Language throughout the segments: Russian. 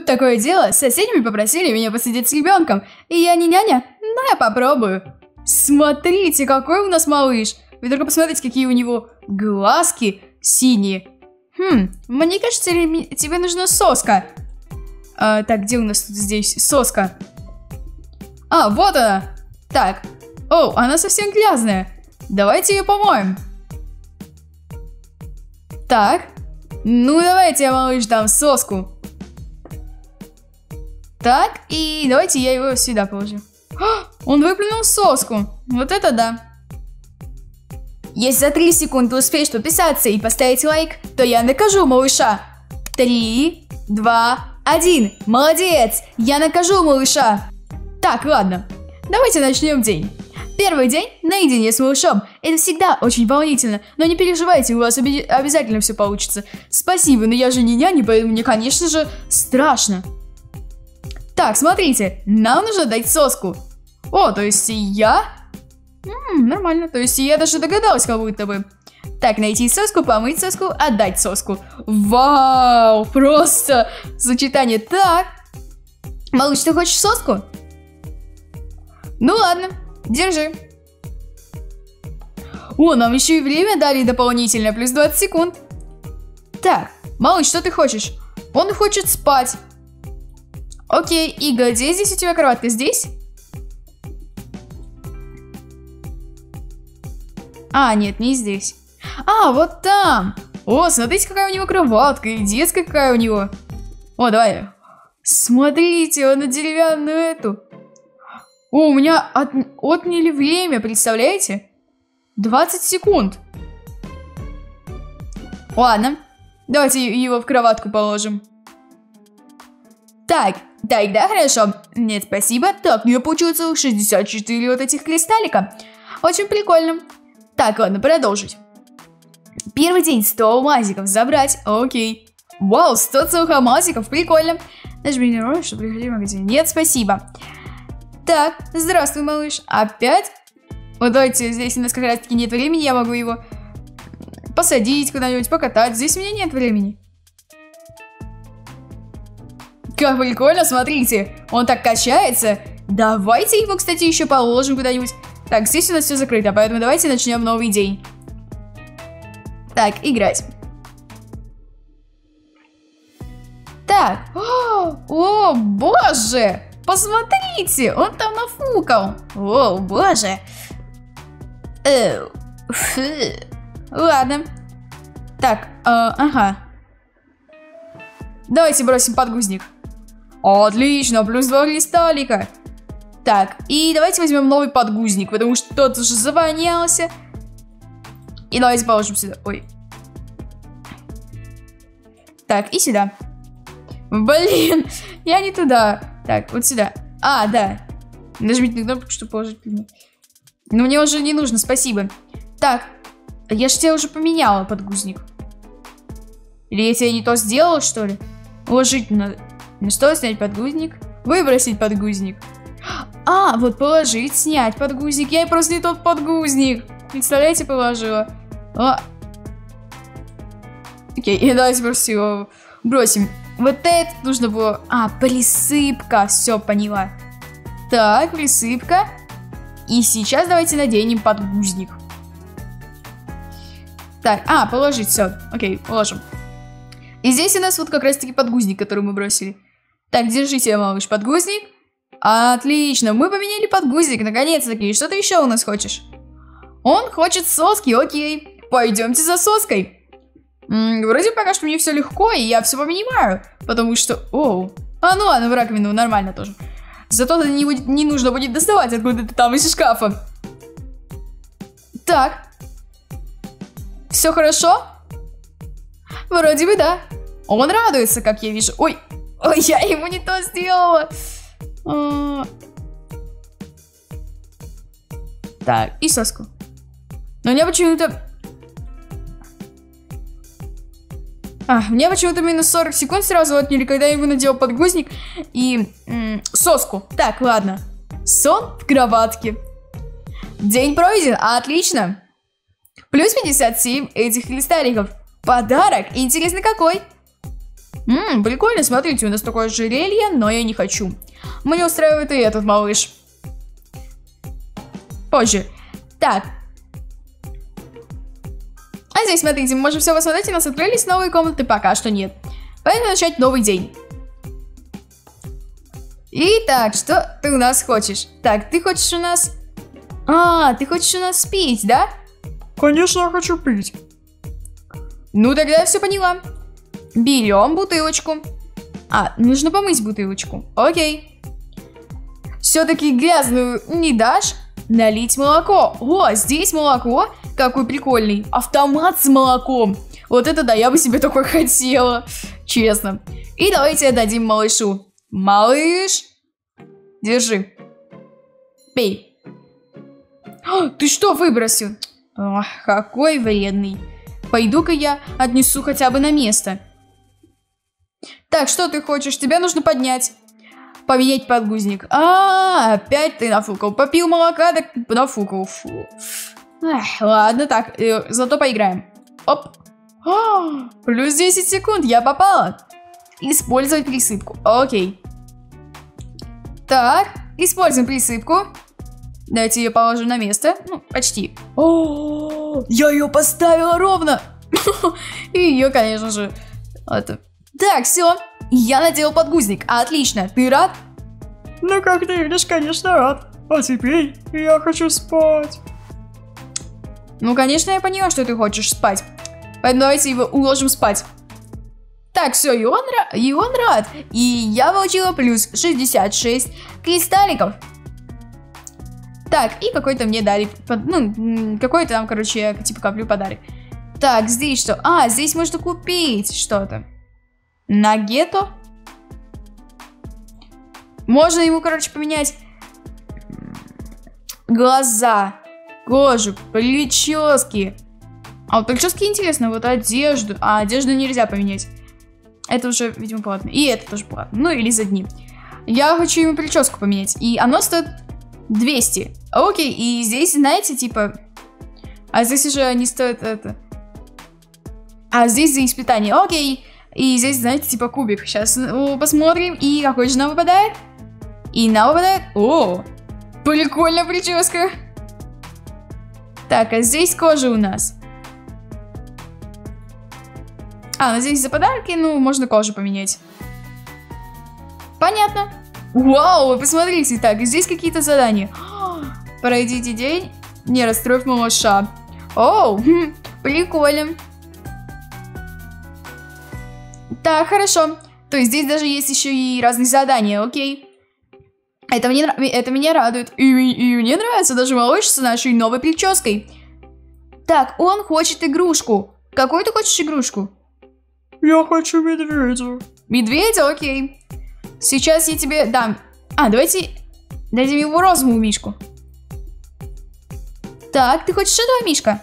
Тут такое дело, соседями попросили меня посидеть с ребенком, и я не няня, но я попробую. Смотрите, какой у нас малыш. Вы только посмотрите, какие у него глазки синие. Мне кажется, тебе нужна соска. Так, где у нас тут здесь соска? Вот она. Так. Она совсем грязная. Давайте ее помоем. Так. Ну, давайте я, малыш, дам соску. Так, и давайте я его сюда положу. Он выплюнул соску. Вот это да. Если за 3 секунды успеешь подписаться и поставить лайк, то я накажу малыша. 3, 2, 1. Молодец! Я накажу малыша. Так, ладно. Давайте начнем день. Первый день наедине с малышом. Это всегда очень волнительно. Но не переживайте, у вас обязательно все получится. Спасибо, но я же не няня, поэтому мне, конечно же, страшно. Так, смотрите, нам нужно дать соску. То есть я... нормально, то есть я даже догадалась, как будто бы. Так, найти соску, помыть соску, отдать соску. Вау, просто сочетание. Так, малыш, ты хочешь соску? Ну ладно, держи. Нам еще и время дали дополнительно, плюс 20 секунд. Так, малыш, что ты хочешь? Он хочет спать. Окей, Ига, где здесь у тебя кроватка? Здесь? Нет, не здесь. Вот там. Смотрите, какая у него кроватка. И детская какая у него. Давай. Смотрите, он на деревянную эту. У меня отняли время, представляете? 20 секунд. Ладно. Давайте его в кроватку положим. Так, да, хорошо. Нет, спасибо. Так, у меня получилось целых 64 вот этих кристаллика. Очень прикольно. Так, ладно, продолжить. Первый день 100 алмазиков забрать. Окей. Вау, 100 целых алмазиков, прикольно. Нажми на роль, чтобы приходить в магазин. Нет, спасибо. Так, здравствуй, малыш. Опять? Давайте, здесь у нас как раз таки нет времени. Я могу его посадить куда-нибудь, покатать. Здесь у меня нет времени. Как прикольно, смотрите. Он так качается. Давайте его, кстати, еще положим куда-нибудь. Так, здесь у нас все закрыто, поэтому давайте начнем новый день. Так, играть. Так. О, боже! Посмотрите, он там нафукал. О, боже. Ладно. Так, ага. Давайте бросим подгузник. Отлично, плюс 2 кристаллика. Так, и давайте возьмем новый подгузник, потому что тот уже завонялся. И давайте положим сюда. Ой. Так, и сюда. Блин, я не туда. Так, вот сюда. Да. Нажмите на кнопку, чтобы положить. Но мне уже не нужно, спасибо. Так, я же тебе уже поменяла подгузник. Или я тебе не то сделала, что ли? Уложить надо. Ну что, снять подгузник? Выбросить подгузник. Вот положить, снять подгузник. Я просто не тот подгузник. Представляете, положила. Окей, и давайте просто его бросим. Вот это нужно было... присыпка. Все, поняла. Так, присыпка. И сейчас давайте наденем подгузник. Так, положить, все. Окей, положим. И здесь у нас вот как раз-таки подгузник, который мы бросили. Так, держите, малыш, подгузник. Отлично, мы поменяли подгузник, наконец-таки. Что ты еще у нас хочешь? Он хочет соски, окей. Пойдемте за соской. Вроде пока что мне все легко, и я все понимаю. Потому что... ну ладно, в раковину нормально тоже. Зато не нужно будет доставать откуда-то там из шкафа. Так. Все хорошо? Вроде бы да. Он радуется, как я вижу. Ой, я ему не то сделала. Так, и соску. Но у меня почему-то... мне почему-то минус 40 секунд сразу отняли, когда я ему надел подгузник и соску. Так, ладно. Сон в кроватке. День пройден, отлично. Плюс 57 этих кристалликов. Подарок, интересно какой? Прикольно, смотрите, у нас такое ожерелье, но я не хочу. Мне устраивает и этот малыш. Позже. Так. А здесь, смотрите, мы можем все посмотреть, у нас открылись новые комнаты, пока что нет. Поэтому начать новый день. Итак, что ты у нас хочешь? Так, ты хочешь у нас... ты хочешь у нас пить, да? Конечно, я хочу пить. Ну, тогда я все поняла. Берем бутылочку. Нужно помыть бутылочку. Окей. Все-таки грязную не дашь? Налить молоко. О, здесь молоко. Какой прикольный. Автомат с молоком. Вот это да, я бы себе такой хотела. Честно. И давайте отдадим малышу. Малыш. Держи. Пей. Ты что выбросил? Ох, какой вредный. Пойду-ка я отнесу хотя бы на место. Так, что ты хочешь? Тебе нужно поднять. Поменять подгузник. Опять ты нафукал. Попил молока, так нафукал. Фу. Ладно, так, зато поиграем. Оп. Плюс 10 секунд, я попала. Использовать присыпку. Окей. Так, используем присыпку. Давайте ее положим на место. Ну, почти. Я ее поставила ровно. И ее, конечно же, это... Так, все. Я надел подгузник. Отлично. Ты рад? Ну, как ты видишь, конечно, рад. А теперь я хочу спать. Ну, конечно, я поняла, что ты хочешь спать. Поэтому давайте его уложим спать. Так, все, и он рад. И я получила плюс 66 кристалликов. Так, и какой-то мне дали, ну, какой-то там, короче, типа каплю подарок. Так, здесь что? Здесь можно купить что-то. Нагето. Можно ему, короче, поменять глаза, кожу, прически. Вот прически интересно, вот одежду. Одежду нельзя поменять. Это уже, видимо, платно. И это тоже платно. Ну, или за дни. Я хочу ему прическу поменять. И оно стоит 200. Окей, и здесь, знаете, типа... здесь уже не стоит это... здесь за испытание. Окей. И здесь, знаете, типа кубик. Сейчас посмотрим. И какой же нам выпадает? И нам выпадает... О! Прикольная прическа. Так, а здесь кожа у нас. Ну здесь за подарки, ну, можно кожу поменять. Понятно. Вау, вы посмотрите. Так, здесь какие-то задания. Пройдите день, не расстроив малыша. Прикольно. Так, хорошо. То есть здесь даже есть еще и разные задания, окей. Это меня радует. И мне нравится даже малыш с нашей новой прической. Так, он хочет игрушку. Какую ты хочешь игрушку? Я хочу медведя. Медведя? Окей. Сейчас я тебе дам. Давайте дадим ему розовую мишку. Так, ты хочешь этого мишка?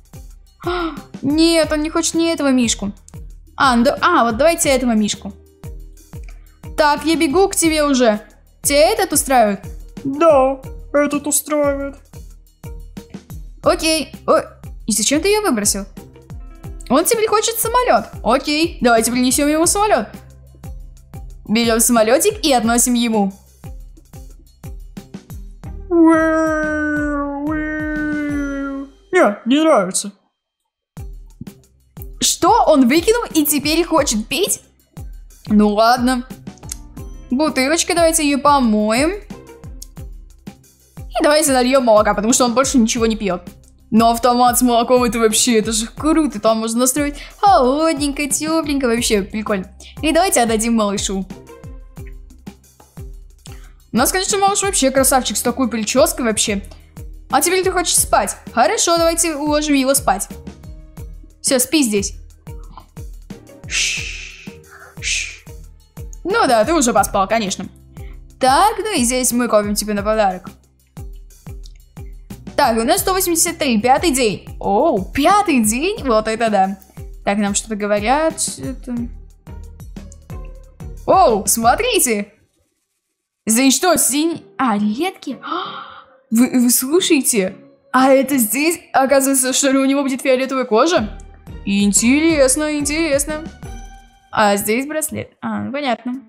Нет, он не хочет ни этого мишку. Вот давайте этого мишку. Так, я бегу к тебе уже. Тебя этот устраивает? Да, этот устраивает. Окей. И зачем ты ее выбросил? Он теперь хочет самолет. Окей, давайте принесем ему самолет. Берем самолетик и относим ему. Нет, не нравится. Что? Он выкинул и теперь хочет пить? Ну ладно. Бутылочка, давайте ее помоем. И давайте нальем молока, потому что он больше ничего не пьет. Но автомат с молоком, это же круто. Там можно настроить холодненько, тепленько, вообще прикольно. И давайте отдадим малышу. У нас, конечно, малыш вообще красавчик с такой прической вообще. А теперь ты хочешь спать? Хорошо, давайте уложим его спать. Все, спи здесь. Ну да, ты уже поспал, конечно. Так, ну и здесь мы копим тебе на подарок. Так, у нас 183, 5-й день. Оу, 5-й день? Вот это да. Так, нам что-то говорят. Оу, смотрите. Здесь что, редкие? Вы слушаете? Это здесь, оказывается, что ли, у него будет фиолетовая кожа? Интересно, интересно. А здесь браслет. Ну понятно.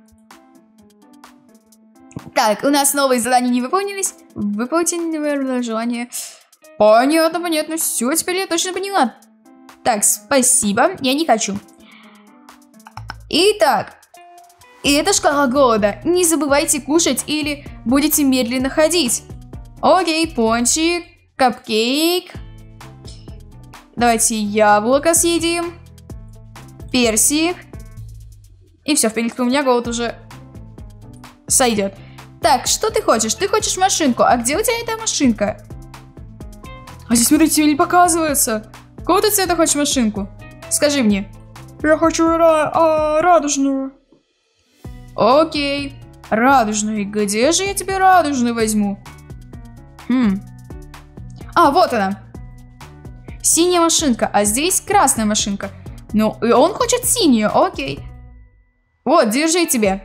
Так, у нас новые задания не выполнились. Выполните желание. Понятно, понятно. Все, теперь я точно поняла. Так, спасибо. Я не хочу. Итак. И это шкала голода. Не забывайте кушать или будете медленно ходить. Окей, пончик, капкейк. Давайте яблоко съедим. Персик. И все, в принципе, у меня голод уже сойдет. Так, что ты хочешь? Ты хочешь машинку. А где у тебя эта машинка? А здесь, смотрите, не показывается. Какого ты цвета хочешь машинку? Скажи мне. Я хочу радужную. Окей. Радужную. Где же я тебе радужную возьму? Вот она. Синяя машинка. А здесь красная машинка. Ну, и он хочет синюю. Окей. Вот, держи тебе.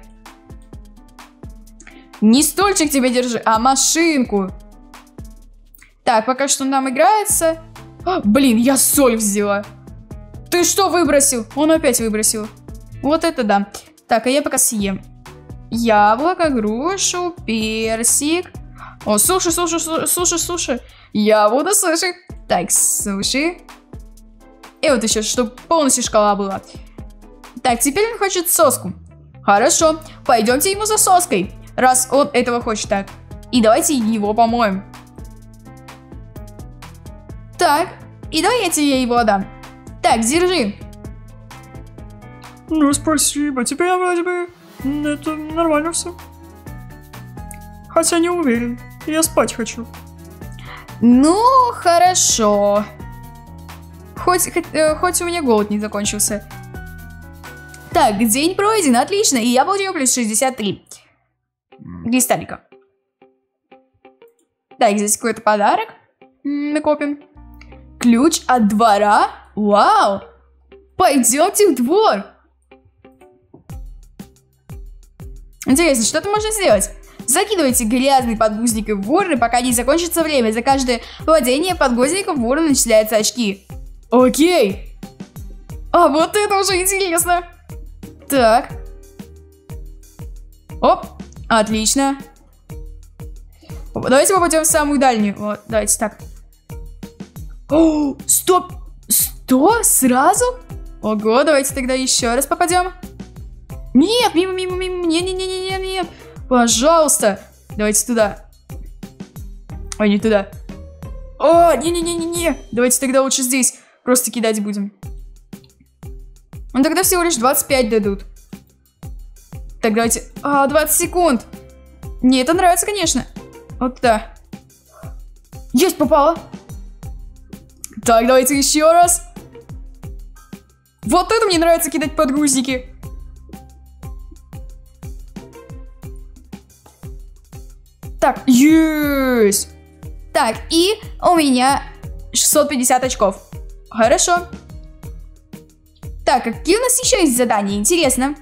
Не стульчик тебе держи, а машинку. Так, пока что нам играется. Блин, я соль взяла. Ты что выбросил? Он опять выбросил. Вот это да. Так, а я пока съем. Яблоко, грушу, персик. О, суши. Я буду суши. Так, суши. И вот еще, чтобы полностью шкала была. Так, теперь он хочет соску. Хорошо, пойдемте ему за соской. Раз он этого хочет так. И давайте его помоем. Так, и давай я тебе его отдам. Так, держи. Ну, спасибо. Теперь я вроде бы... Это нормально все. Хотя не уверен. Я спать хочу. Ну, хорошо. Хоть у меня голод не закончился. Так, день пройден, отлично. И я получил плюс 63. Кристаллика. Так, здесь какой-то подарок. Накопим. Ключ от двора. Вау. Пойдемте в двор. Интересно, что-то можно сделать. Закидывайте грязный подгузник в урны, пока не закончится время. За каждое владение подгузником в урну начисляются очки. Окей. А вот это уже интересно. Так. Оп. Отлично. Давайте попадем в самую дальнюю. Вот, давайте так. О, стоп. 100 сразу? Ого, давайте тогда еще раз попадем. Нет, мимо. Нет. Пожалуйста. Давайте туда. Ой, не туда. О, не. Давайте тогда лучше здесь. Просто кидать будем. Ну тогда всего лишь 25 дадут. Так, давайте. 20 секунд. Мне это нравится, конечно. Вот да. Есть, попало. Так, давайте еще раз. Вот это мне нравится кидать подгузники. Так, есть. Так, и у меня 650 очков. Хорошо. Так, какие у нас еще есть задания? Интересно.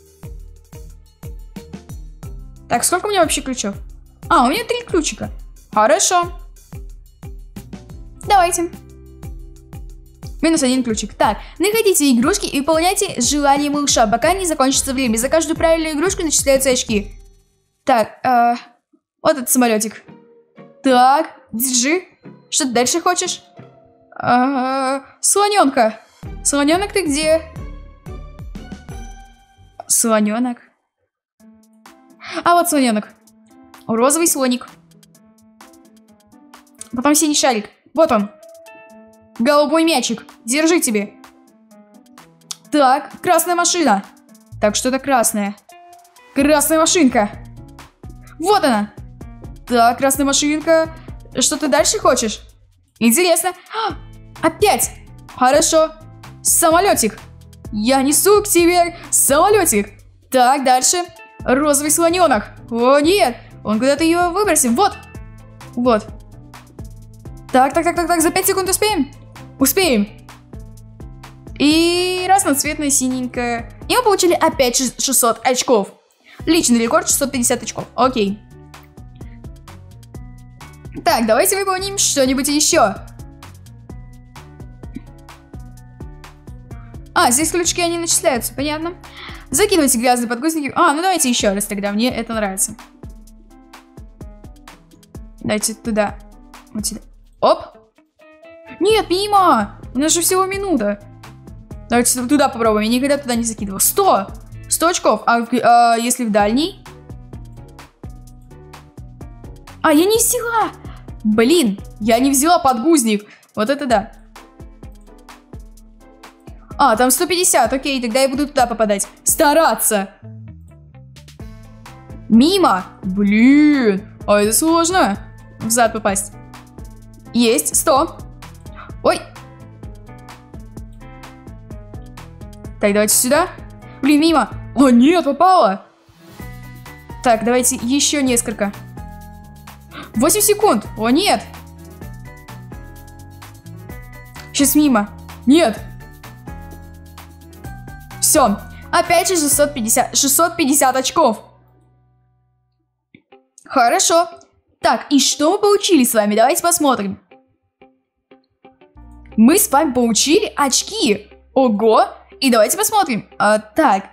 Так, сколько у меня вообще ключов? У меня 3 ключика. Хорошо. Давайте. Минус 1 ключик. Так, находите игрушки и выполняйте желание малыша, пока не закончится время. За каждую правильную игрушку начисляются очки. Так, вот этот самолетик. Так, держи. Что ты дальше хочешь? Слоненка. Слоненок, ты где? Слоненок. Вот слоненок. Розовый слоник. Потом синий шарик. Вот он. Голубой мячик. Держи тебе. Так, красная машина. Так, что-то красное. Красная машинка. Вот она. Так, красная машинка. Что ты дальше хочешь? Интересно. Опять. Хорошо. Самолетик. Я несу к тебе самолетик. Так, дальше. Розовый слоненок. О, нет. Он куда-то ее выбросил. Вот. Вот. Так. За 5 секунд успеем? Успеем. И разноцветная синенькая. И мы получили опять 600 очков. Личный рекорд 650 очков. Окей. Так, давайте выполним что-нибудь еще. А, здесь ключики, они начисляются, понятно. Закидывайте грязные подгузники. А, ну давайте еще раз тогда, мне это нравится. Давайте туда. Вот сюда. Оп. Нет, мимо. У нас же всего минута. Давайте туда попробуем. Я никогда туда не закидывал. 100. 100 очков. А если в дальний? А, я не взяла. Блин, я не взяла подгузник. Вот это да. А, там 150. Окей, тогда я буду туда попадать. Стараться. Мимо. Блин. А это сложно. В зад попасть. Есть. 100. Ой. Так, давайте сюда. Блин, мимо. О, нет, попала. Так, давайте еще несколько. 8 секунд. О, нет. Сейчас мимо. Нет. Все. Опять же 650 очков. Хорошо. Так, и что мы получили с вами? Давайте посмотрим. Мы с вами получили очки. Ого. И давайте посмотрим. Так.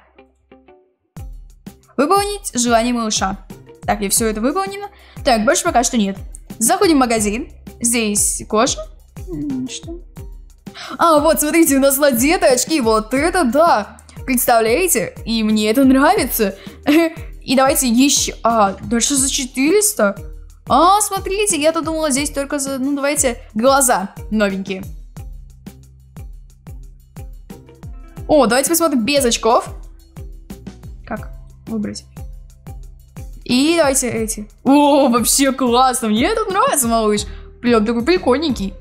Выполнить желание малыша. Так, я все это выполнено. Так, больше пока что нет. Заходим в магазин. Здесь кожа. Что? А, вот, смотрите, у нас надеты очки. Вот это да. Представляете? И мне это нравится. И давайте еще... А, дальше за 400. А, смотрите, я-то думала, здесь только за... Ну, давайте глаза новенькие. О, давайте посмотрим без очков. Как выбрать? И давайте эти. О, вообще классно. Мне это нравится, малыш. Прям такой прикольненький.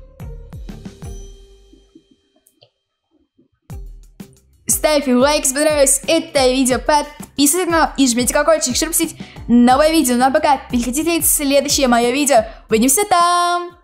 Ставьте лайк, если понравилось это видео. Подписывайтесь на канал и жмите колокольчик, чтобы посмотреть новое видео. Ну а пока переходите в следующее мое видео. Увидимся там.